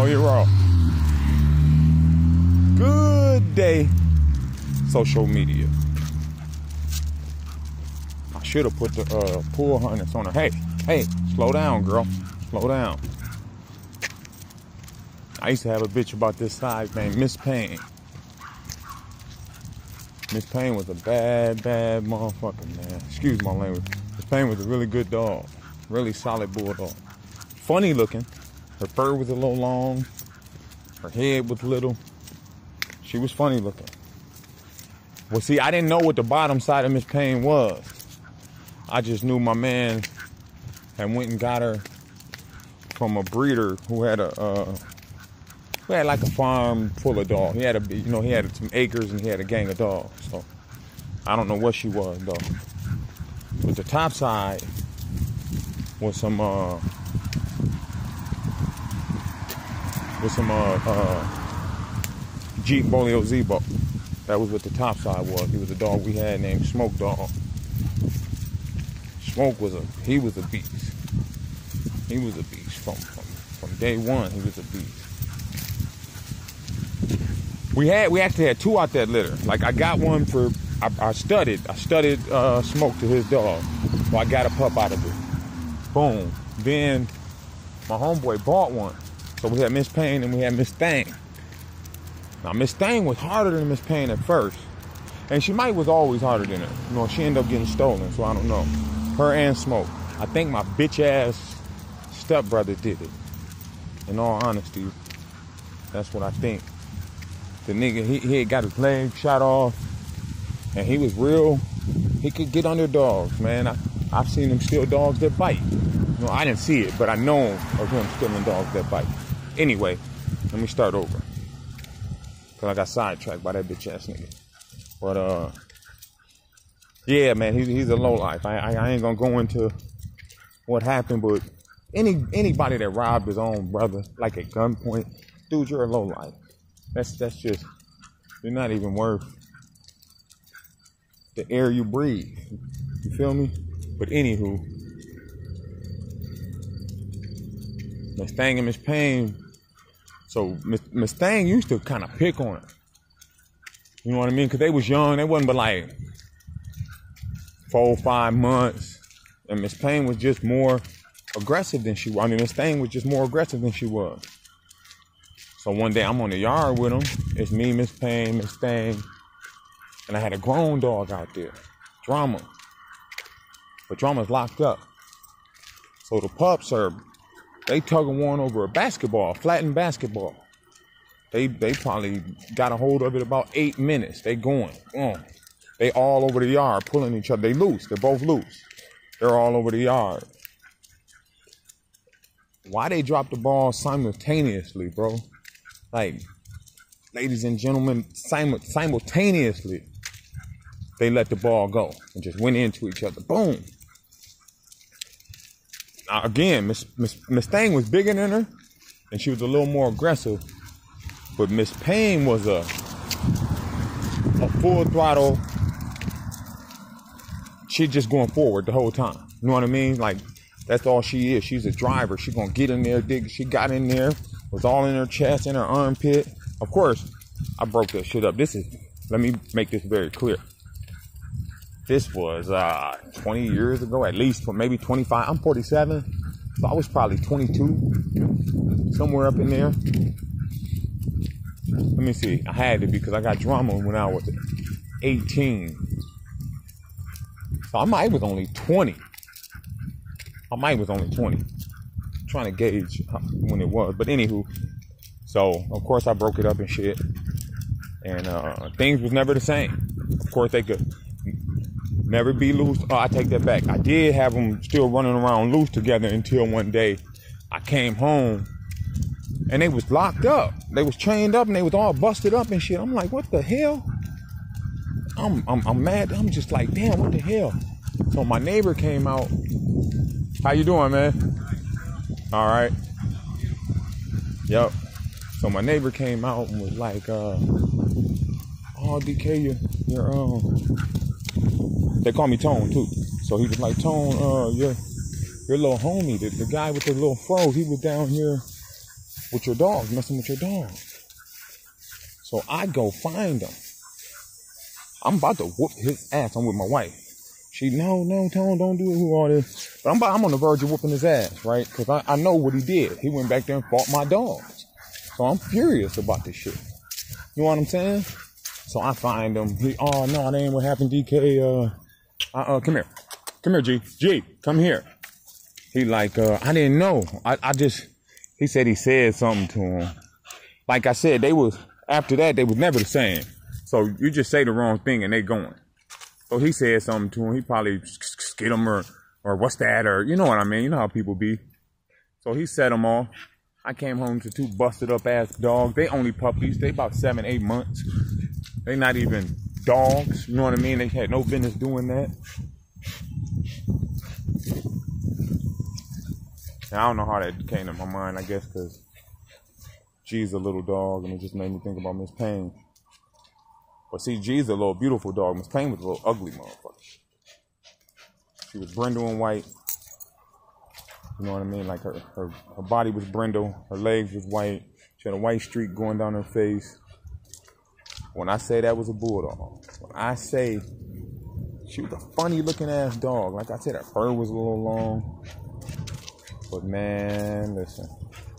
you're wrong. Good day, social media. I should have put the pool harness on her. Hey, slow down, girl. Slow down. I used to have a bitch about this size named Miss Payne. Miss Payne was a bad motherfucker, man. Excuse my language. Miss Payne was a really good dog. Really solid bulldog. Funny looking. Her fur was a little long. Her head was little. She was funny looking. Well, see, I didn't know what the bottom side of Miss Payne was. I just knew my man had went and got her from a breeder who had like a farm full of dogs. He had he had some acres and he had a gang of dogs. So I don't know what she was though. But the top side was some Jeep Bolio Zebo. That was what the top side was. He was a dog we had named Smoke Dog. Smoke was a beast. He was a beast from day one. He was a beast. We actually had two out that litter. Like I got one for I studied Smoke to his dog. So I got a pup out of it. Boom. Then my homeboy bought one. So we had Miss Payne and we had Miss Thang. Now Miss Thang was harder than Miss Payne at first. And she was always harder than her. You know, she ended up getting stolen, so I don't know. Her and Smoke. I think my bitch ass stepbrother did it. In all honesty, that's what I think. The nigga, he had got his leg shot off, and he was real. He could get under dogs, man. I've seen him steal dogs that bite. No, I didn't see it, but I know of him stealing dogs that bite. Anyway, let me start over. Because I got sidetracked by that bitch ass nigga. But, yeah, man, he's a lowlife. I ain't gonna go into what happened, but anybody that robbed his own brother, like at gunpoint, dude, you're a lowlife. That's just, you're not even worth the air you breathe. You feel me? But anywho, Miss Thang and Miss Payne. So Miss Thang used to kind of pick on her. You know what I mean? Because they was young. They wasn't but like 4 or 5 months. And Miss Payne was just more aggressive than she was. I mean, Miss Thang was just more aggressive than she was. So one day I'm on the yard with them. It's me, Miss Payne, Miss Thang. And I had a grown dog out there. Drama. But Drama's locked up. So the pups they tug and warn over a basketball, flattened basketball. They probably got a hold of it about 8 minutes. They going. They all over the yard pulling each other. They loose. They're both loose. They're all over the yard. Why they drop the ball simultaneously, bro? Like, ladies and gentlemen, simultaneously, they let the ball go and just went into each other. Boom. Now, again, Miss Thang was bigger than her, and she was a little more aggressive. But Miss Payne was a full throttle. She just going forward the whole time. You know what I mean? Like, that's all she is. She's a driver. She gonna get in there, dig. She got in there, was all in her chest, in her armpit. Of course, I broke that shit up. Let me make this very clear. This was 20 years ago, at least, for maybe 25. I'm 47, so I was probably 22, somewhere up in there. Let me see. I had to, because I got drama when I was 18. So I was only 20. I'm trying to gauge when it was. But anywho, so of course I broke it up and shit. And things was never the same. Of course they could never be loose. Oh, I take that back. I did have them still running around loose together until one day I came home and they was locked up. They was chained up and they was all busted up and shit. I'm like, what the hell? I'm mad. I'm just like, damn, what the hell? So my neighbor came out. How you doing, man? All right. Yep. So my neighbor came out and was like, oh, DK, you're they call me Tone too. So he was like, Tone, your little homie, the guy with the little fro, he was down here with your dog, messing with your dog. So I go find him. I'm about to whoop his ass. I'm with my wife. She, no, Tone, don't do all this. But I'm on the verge of whooping his ass, right? Because I know what he did. He went back there and fought my dogs. So I'm furious about this shit. You know what I'm saying? So I find him. Oh, no, that ain't what happened, DK. Come here. Come here, G. G, come here. He like, I didn't know. He said he said something to him. Like I said, after that, they was never the same. So you just say the wrong thing and they going. So he said something to him. He probably skid him or what's that? Or you know what I mean? You know how people be. So he set him off. I came home to 2 busted up ass dogs. They only puppies. They about 7, 8 months. They not even dogs. You know what I mean? They had no business doing that. Now, I don't know how that came to my mind. I guess because G's a little dog and it just made me think about Miss Payne. But see, G's a little beautiful dog. Miss Payne was a little ugly motherfucker. She was brindle and white. You know what I mean? Like her body was brindle. Her legs was white. She had a white streak going down her face. When I say that was a bulldog. When I say she was a funny looking ass dog. Like I said, her fur was a little long. But man, listen.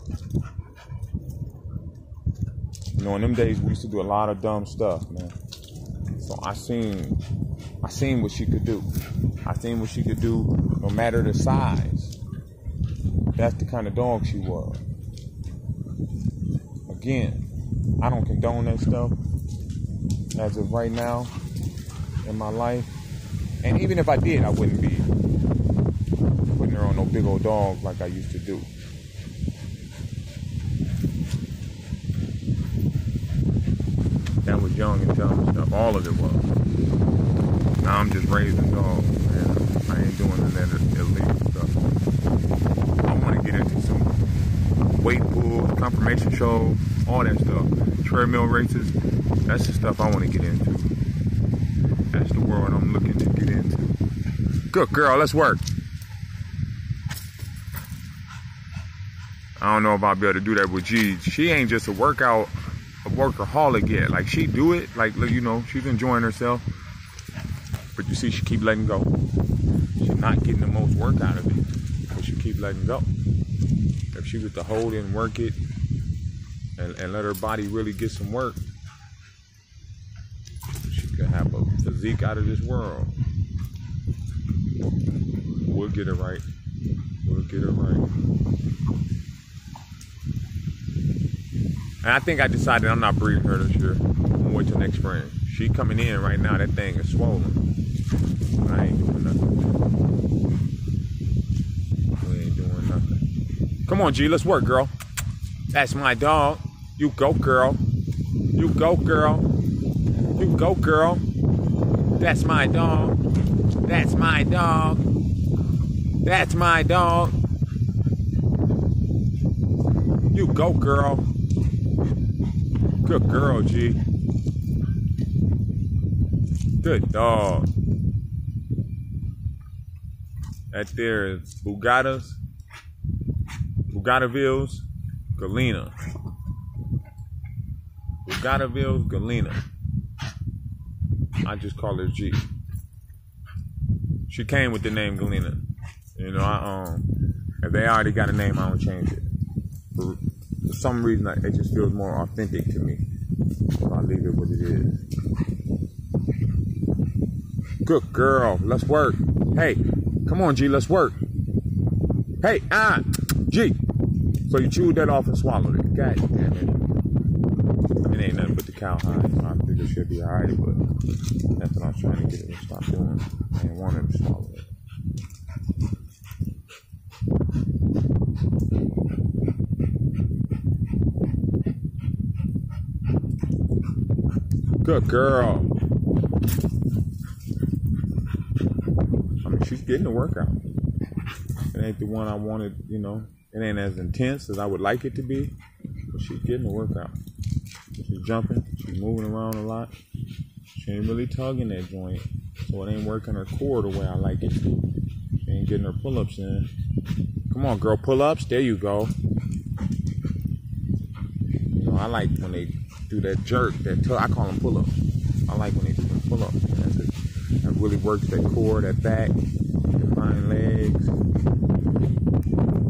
You know, in them days, we used to do a lot of dumb stuff, man. So I seen what she could do. I seen what she could do no matter the size. That's the kind of dog she was. Again, I don't condone that stuff as of right now in my life. And even if I did, I wouldn't be putting her on no big old dog like I used to do. That was young and dumb stuff. All of it was. Now I'm just raising dogs, man. I ain't doing that illegal stuff. I want to get into some weight pools, confirmation shows, all that stuff. Treadmill races. That's the stuff I want to get into. That's the world I'm looking to get into. Good girl, let's work. I don't know if I'll be able to do that with G. She ain't just a workaholic yet. Like she do it, like you know, she's enjoying herself. But you see, she keep letting go. She's not getting the most work out of it, but she keep letting go. If she was to hold it and work it, and let her body really get some work, she could have a physique out of this world. We'll get it right. We'll get it right. And I think I decided I'm not breeding her this year. I'm gonna wait till next spring. She coming in right now. That thing is swollen. I ain't doing nothing. We ain't doing nothing. Come on, G. Let's work, girl. That's my dog. You go, girl. You go, girl. You go, girl. That's my dog. That's my dog. That's my dog. You go, girl. Good girl, G. Good dog. That there is Bugataville's Galena. Bugataville's Galena. I just call her G. She came with the name Galena. You know, if they already got a name, I don't change it. For some reason, it just feels more authentic to me. So I leave it what it is. Good girl. Let's work. Hey, come on, G. Let's work. Hey, G. So you chewed that off and swallowed it. God damn it. It ain't nothing but the cowhide. So I think it should be alright, but that's what I was trying to get it to stop doing. I didn't want it to swallow it. Good girl. I mean, she's getting the workout. It ain't the one I wanted, you know. It ain't as intense as I would like it to be, but she's getting the workout. She's jumping. She's moving around a lot. She ain't really tugging that joint, so it ain't working her core the way I like it to. She ain't getting her pull-ups in. Come on, girl, pull-ups. There you go. like when they do that jerk, I call them pull-ups. I like when they do them pull-ups. That really works that core, that back, the fine legs.